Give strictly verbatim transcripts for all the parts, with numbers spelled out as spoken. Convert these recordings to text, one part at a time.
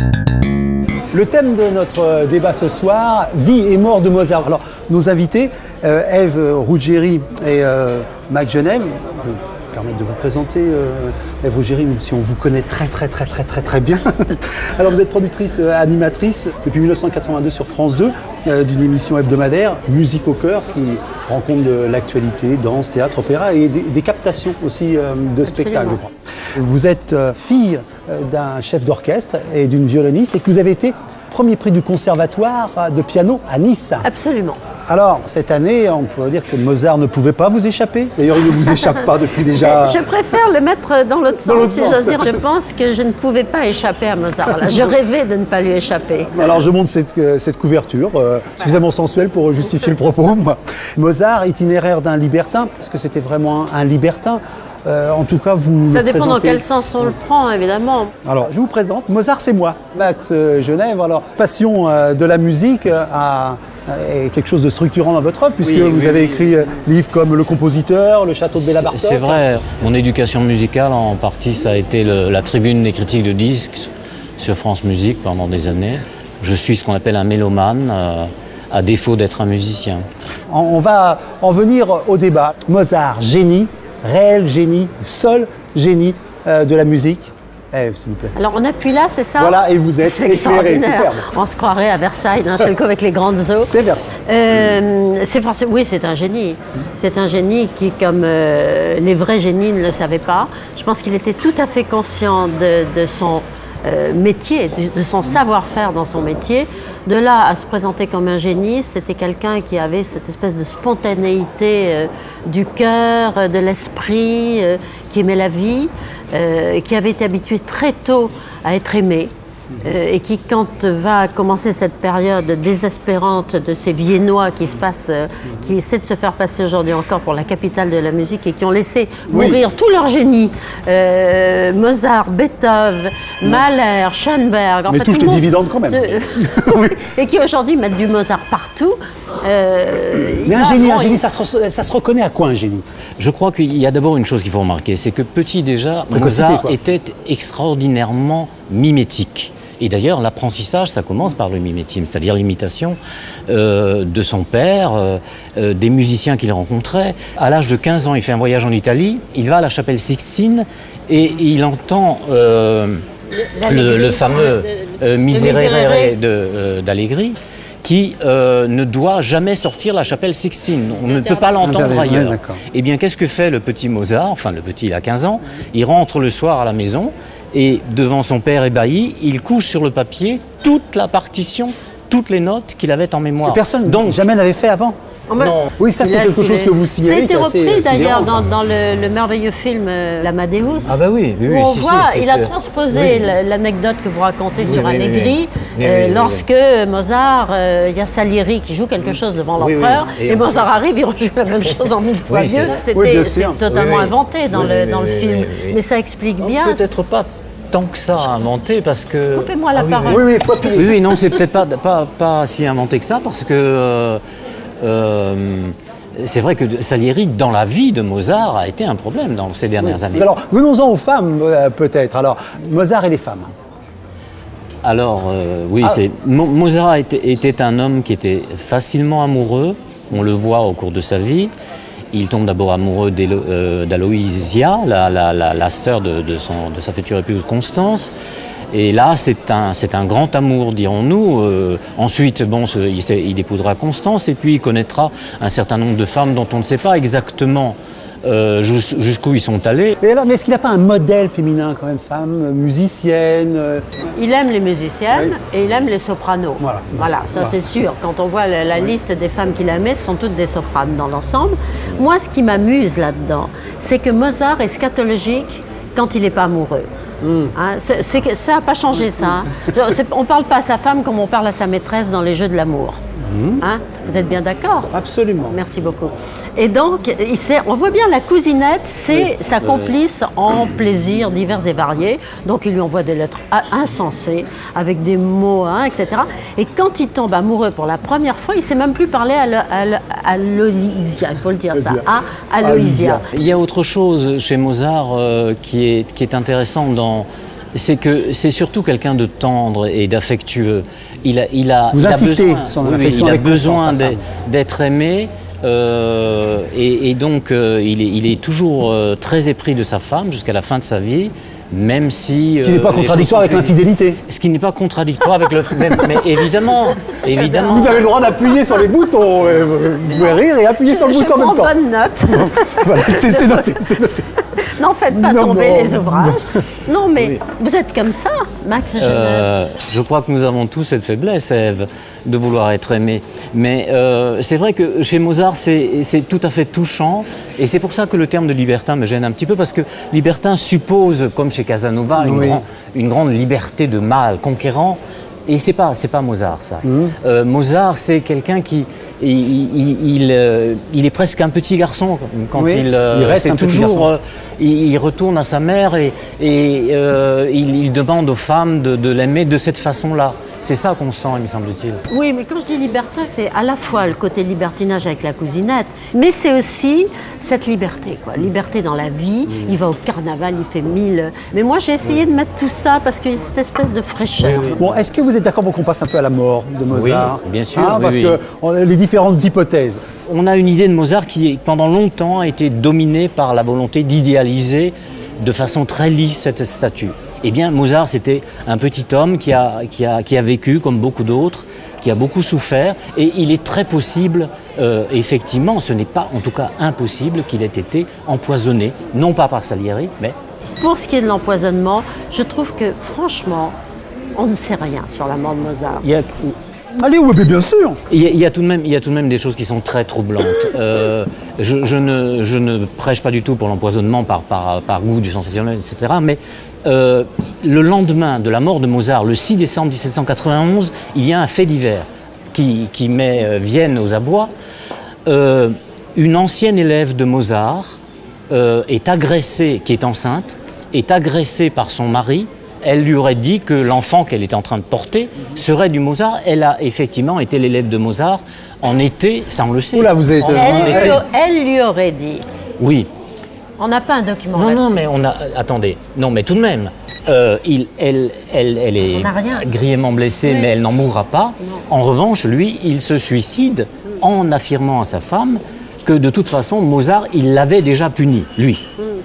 Le thème de notre débat ce soir, vie et mort de Mozart. Alors, nos invités, euh, Ève Ruggieri et euh, Max Genève, je vais me permettre de vous présenter, euh, Ève Ruggieri, même si on vous connaît très très très très très très bien. Alors, vous êtes productrice, euh, animatrice depuis mille neuf cent quatre-vingt-deux sur France deux, euh, d'une émission hebdomadaire, Musique au cœur, qui rend compte de l'actualité, danse, théâtre, opéra et des, des captations aussi euh, de spectacles, je crois. Vous êtes euh, fille euh, d'un chef d'orchestre et d'une violoniste et que vous avez été premier prix du conservatoire de piano à Nice. Absolument. Alors, cette année, on peut dire que Mozart ne pouvait pas vous échapper. D'ailleurs, il ne vous échappe pas depuis déjà... Je préfère le mettre dans l'autre sens, si sens. j'ose dire. Je pense que je ne pouvais pas échapper à Mozart. Là. Je rêvais de ne pas lui échapper. Alors, je montre cette, euh, cette couverture, euh, suffisamment sensuelle pour justifier le propos. Mozart, itinéraire d'un libertin, parce que c'était vraiment un, un libertin. Euh, en tout cas, vous Ça le dépend présentez... dans quel sens on le prend, évidemment. Alors, je vous présente, Mozart, c'est moi, Max euh, Genève. Alors, passion euh, de la musique euh, a, est quelque chose de structurant dans votre œuvre, puisque oui, vous oui, avez oui. écrit euh, livres comme Le Compositeur, Le Château de Béla Bartok. C'est vrai, mon éducation musicale, en partie, ça a été le, la tribune des critiques de disques sur France Musique pendant des années. Je suis ce qu'on appelle un mélomane, euh, à défaut d'être un musicien. On va en venir au débat. Mozart, génie, réel génie, seul génie euh, de la musique. Ève, s'il vous plaît. Alors on appuie là, c'est ça? Voilà, et vous êtes éclairé, superbe. On se croirait à Versailles, d'un seul coup avec les grandes eaux. C'est Versailles. Euh, c'est forcément, oui, c'est un génie. C'est un génie qui, comme euh, les vrais génies ne le savaient pas, je pense qu'il était tout à fait conscient de, de son euh, métier, de, de son savoir-faire dans son métier. De là à se présenter comme un génie, c'était quelqu'un qui avait cette espèce de spontanéité euh, du cœur, euh, de l'esprit, euh, qui aimait la vie, euh, qui avait été habitué très tôt à être aimé. Euh, et qui, quand va commencer cette période désespérante de ces Viennois qui se passent, euh, qui essaient de se faire passer aujourd'hui encore pour la capitale de la musique et qui ont laissé Oui. mourir tout leur génie, euh, Mozart, Beethoven, Mahler, Schoenberg, en Mais fait, touche tout les le monde dividendes quand même. de- Oui. et qui aujourd'hui mettent du Mozart partout. Euh, Mais un il- génie, un bon, génie, il- ça se, re- ça se reconnaît à quoi un génie? Je crois qu'il y a d'abord une chose qu'il faut remarquer, c'est que petit déjà, Précocité, Mozart quoi. était extraordinairement mimétique. Et d'ailleurs, l'apprentissage, ça commence par le mimétisme, c'est-à-dire l'imitation euh, de son père, euh, euh, des musiciens qu'il rencontrait. À l'âge de quinze ans, il fait un voyage en Italie, il va à la chapelle Sixtine et il entend euh, le, le fameux euh, Miserere de, euh, d'Allegri, qui euh, ne doit jamais sortir la chapelle Sixtine. On ne peut pas l'entendre Interdit, ailleurs. ouais, d'accord. Eh bien, qu'est-ce que fait le petit Mozart? Enfin, le petit, il a quinze ans. Il rentre le soir à la maison et, devant son père ébahi, il couche sur le papier toute la partition, toutes les notes qu'il avait en mémoire. Que personne Donc, jamais n'avait fait avant. Oh, mais- non. Oui, ça, Il c'est a quelque chose trouvé- que vous signalez. Ça a été qui est assez repris d'ailleurs sidérant, dans, ça. dans le, le merveilleux film euh, L'Amadeus. Ah bah oui, oui, où oui, on si, si, voit, c'est il a que- transposé oui. la- l'anecdote que vous racontez Oui, sur oui, oui, Allegri, oui. Oui, euh, oui, oui, lorsque Mozart, euh, il y a Salieri qui joue quelque chose devant Oui, oui. l'empereur, Et et, ensuite- Mozart arrive, il rejoue la même chose en mille fois Oui, mieux. c'est- C'était Oui, bien c'est sûr. totalement Oui, oui. inventé dans Oui, le, oui, dans le oui, film, oui, oui. mais ça explique bien. peut-être pas tant que ça inventé parce que... Coupez-moi la Ah oui, parole. Oui, oui, il faut appuyer. Oui, oui, non, c'est peut-être pas, pas, pas si inventé que ça, parce que euh, euh, c'est vrai que Salieri, dans la vie de Mozart, a été un problème dans ces dernières années. Alors, venons-en aux femmes, euh, peut-être. Alors, Mozart et les femmes. Alors, euh, oui, Ah. c'est Mo- Mozart était, était un homme qui était facilement amoureux, on le voit au cours de sa vie. Il tombe d'abord amoureux d'Élo- euh, d'Aloïsia, la, la, la, la sœur de, de, son, de sa future épouse Constance. Et là, c'est un, c'est un grand amour, dirons-nous. Euh, ensuite, bon, ce- il, s'est- il épousera Constance et puis il connaîtra un certain nombre de femmes dont on ne sait pas exactement euh, jus- jusqu'où ils sont allés. Mais alors, mais est-ce qu'il n'a pas un modèle féminin, quand même, femme, euh, musicienne euh, Il aime les musiciennes Oui. et il aime les sopranos. Voilà. Voilà, ça Voilà. c'est sûr. Quand on voit la, la liste des femmes qu'il aimait, ce sont toutes des sopranes dans l'ensemble. Moi, ce qui m'amuse là-dedans, c'est que Mozart est scatologique quand il n'est pas amoureux. Hein, c'est- c'est que ça n'a pas changé ça. hein. Genre, c'est- on ne parle pas à sa femme comme on parle à sa maîtresse dans les jeux de l'amour. Hein, vous êtes bien d'accord? Absolument. Merci beaucoup. Et donc, il sait- on voit bien la cousinette, c'est sa complice en plaisirs divers et variés. Donc, il lui envoie des lettres a- insensées, avec des mots, hein, et cetera. Et quand il tombe amoureux pour la première fois, il ne sait même plus parler à, le- à, le- à Aloysia, il faut le dire Le ça, dire. à Aloysia. Aloysia. Il y a autre chose chez Mozart euh, qui, est, qui est intéressant dans, c'est que c'est surtout quelqu'un de tendre et d'affectueux. Il a, il a, Vous il insistez a besoin, sur oui, l'affection il a avec besoin constance, d'être aimé. Euh, et, et donc, euh, il, est, il est toujours euh, très épris de sa femme jusqu'à la fin de sa vie, même si... Euh, qui n'est pas contradictoire avec l'infidélité. Ce qui n'est pas contradictoire avec le... Mais, mais évidemment, évidemment... Vous avez le droit d'appuyer sur les boutons. Vous pouvez rire et appuyer sur le je bouton en même temps. bonne note. Voilà, c'est noté, c'est noté. N'en faites pas Non, tomber non, les ouvrages. Non, mais Oui. vous êtes comme ça, Max Genève. Euh, je crois que nous avons tous cette faiblesse, Ève, de vouloir être aimé. Mais euh, c'est vrai que chez Mozart, c'est tout à fait touchant. Et c'est pour ça que le terme de libertin me gêne un petit peu, parce que libertin suppose, comme chez Casanova, une, Oui. grand, une grande liberté de mâle conquérant. Et c'est pas, c'est pas Mozart, ça. Mmh. Euh, Mozart, c'est quelqu'un qui... Il, il, il, euh, il est presque un petit garçon quand Oui, il... Euh, il reste c'est un petit toujours... garçon. euh, il, il retourne à sa mère et, et euh, il, il demande aux femmes de, de l'aimer de cette façon-là. C'est ça qu'on sent, il me semble-t-il. Oui, mais quand je dis libertin, c'est à la fois le côté libertinage avec la cousinette, mais c'est aussi cette liberté, quoi. Liberté dans la vie. Il va au carnaval, il fait mille... Mais moi, j'ai essayé de mettre tout ça parce qu'il y a cette espèce de fraîcheur. Bon, est-ce que vous êtes d'accord pour qu'on passe un peu à la mort de Mozart? Oui, bien sûr, Hein, oui, parce oui. que on a les différentes hypothèses. On a une idée de Mozart qui, pendant longtemps, a été dominée par la volonté d'idéaliser de façon très lisse cette statue. Eh bien, Mozart, c'était un petit homme qui a, qui a, qui a vécu, comme beaucoup d'autres, qui a beaucoup souffert, et il est très possible, euh, effectivement, ce n'est pas en tout cas impossible qu'il ait été empoisonné, non pas par Salieri, mais... Pour ce qui est de l'empoisonnement, je trouve que, franchement, on ne sait rien sur la mort de Mozart. Il y a, Allez, oui, mais bien sûr. Il y, a, il, y a tout de même, il y a tout de même des choses qui sont très troublantes. Euh, je, je, ne, je ne prêche pas du tout pour l'empoisonnement par, par, par goût du sensationnel, et cetera. Mais euh, le lendemain de la mort de Mozart, le six décembre mille sept cent quatre-vingt-onze, il y a un fait divers qui, qui met euh, Vienne aux abois. Euh, une ancienne élève de Mozart euh, est agressée, qui est enceinte, est agressée par son mari. Elle lui aurait dit que l'enfant qu'elle était en train de porter serait du Mozart. Elle a effectivement été l'élève de Mozart en été, ça on le sait. Oula, vous êtes... En- en Elle, été. lui- elle lui aurait dit. Oui. On n'a pas un document Non, là-dessus. non, mais on a... Attendez. Non, mais tout de même. Euh, il, elle, elle, elle est On n'a rien. grièvement blessée, Oui. mais elle n'en mourra pas. Non. En revanche, lui, il se suicide en affirmant à sa femme que de toute façon, Mozart, il l'avait déjà puni, lui.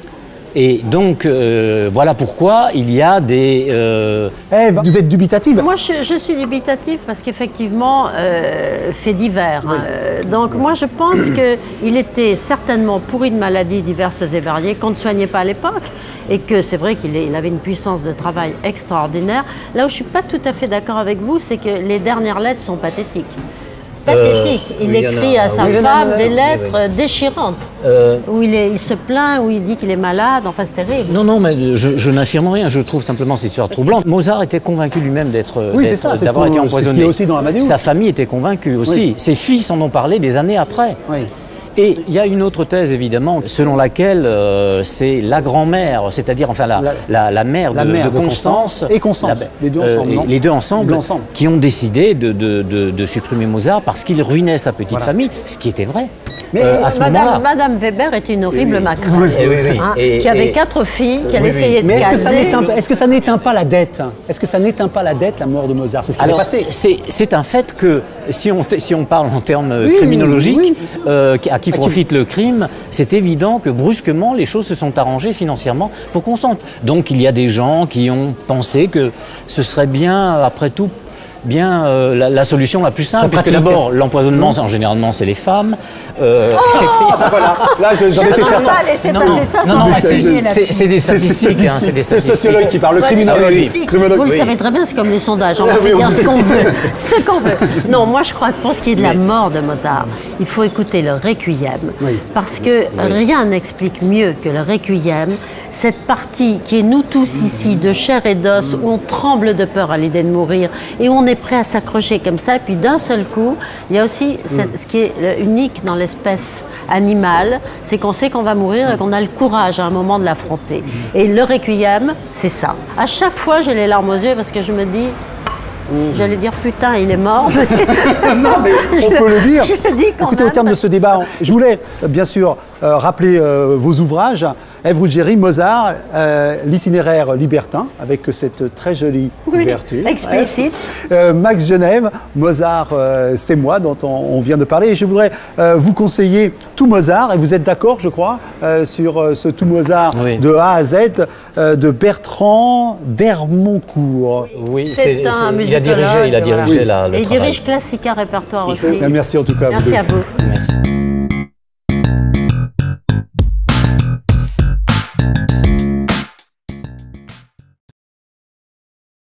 Et donc, euh, voilà pourquoi il y a des... euh, Ève, vous êtes dubitative. Moi, je, je suis dubitatif parce qu'effectivement, euh, fait divers. hein. Euh, donc, moi, je pense qu'il était certainement pourri de maladies diverses et variées qu'on ne soignait pas à l'époque et que c'est vrai qu'il est- il avait une puissance de travail extraordinaire. Là où je ne suis pas tout à fait d'accord avec vous, c'est que les dernières lettres sont pathétiques. Pathétiques. Euh, il oui, il y en a- écrit à sa oui, il y en a- femme oui, des oui. lettres euh, déchirantes euh, où il, est, il se plaint, où il dit qu'il est malade. Enfin, c'est terrible. Non, non, mais je, je n'affirme rien. Je trouve simplement cette histoire troublante. Mozart était convaincu lui-même d'être, Oui, c'est d'être- ça, c'est ce d'avoir qu'on- été c'est ce qui empoisonné. est aussi dans Amadeus. Sa famille était convaincue aussi. Oui. Ses fils en ont parlé des années après. Oui. Et il y a une autre thèse, évidemment, selon laquelle euh, c'est la grand-mère, c'est-à-dire enfin la, La- la, la mère, la de, mère de de Constance, Constance et Constance. la- Les deux ensemble, et non les deux ensemble, Les deux ensemble. qui ont décidé de, de, de, de supprimer Mozart parce qu'il ruinait sa petite Voilà. famille, ce qui était vrai. Mais euh, à ce moment-là. Madame, Madame Weber était une horrible maquerelle, Eh oui, oui. hein, Et- qui avait et- quatre filles, qui Oui, allait oui. essayer de Mais est-ce que, ça caser. n'éteint pas- est-ce que ça n'éteint pas la dette? Est-ce que ça n'éteint pas la dette, la mort de Mozart? C'est ce qui s'est Alors, passé. c'est c'est un fait que, si on, si on parle en termes Oui, criminologiques, oui. euh, qui- à qui qui- profite le crime, c'est évident que brusquement, les choses se sont arrangées financièrement pour Constance. Donc, il y a des gens qui ont pensé que ce serait bien, après tout, bien euh, la, la solution la plus simple, Ça puisque pratique. d'abord, l'empoisonnement, en généralement, c'est les femmes. Euh, Ah, bah voilà, là je- j'en étais On certain. va laisser Non, passer non, ça non, sans non, mais s'appuyer c'est- là-dessus. c'est des statistiques, hein, c'est des C'est le statistiques. sociologue qui parle, le Ouais, criminologue. les oui, statistiques, Criminologue. Vous le oui. savez très bien, c'est comme les sondages. On Ah en oui, fait on dire dit- ce qu'on veut. Ce qu'on veut. Non, moi je crois que pour ce qui est de la mort de Mozart, il faut écouter le Requiem. Oui. Parce que rien n'explique mieux que le Requiem, cette partie qui est nous tous ici, de chair et d'os, où on tremble de peur à l'idée de mourir et où on est prêt à s'accrocher comme ça. Et puis d'un seul coup, il y a aussi cette- ce qui est euh, unique dans l'espèce animale, c'est qu'on sait qu'on va mourir et qu'on a le courage à un moment de l'affronter. Et le Requiem, c'est ça. À chaque fois, j'ai les larmes aux yeux parce que je me dis, j'allais dire putain, il est mort. Non, mais on Je- peut le dire. je le dis quand Écoutez, au même. terme de ce débat, je voulais euh, bien sûr euh, rappeler euh, vos ouvrages Ève Ruggieri, Mozart, euh, l'itinéraire libertin, avec cette très jolie oui, ouverture. Explicite. Euh, Max Genève, Mozart, euh, c'est moi, dont on, on vient de parler. Et je voudrais euh, vous conseiller tout Mozart, et vous êtes d'accord, je crois, euh, sur euh, ce tout Mozart oui. de A à Z, euh, de Bertrand d'Hermoncourt. Oui, c'est un il a dirigé, il a dirigé voilà. la, le Et il travail. dirige Classica Répertoire aussi. Merci en tout cas. Merci vous à vous. Merci.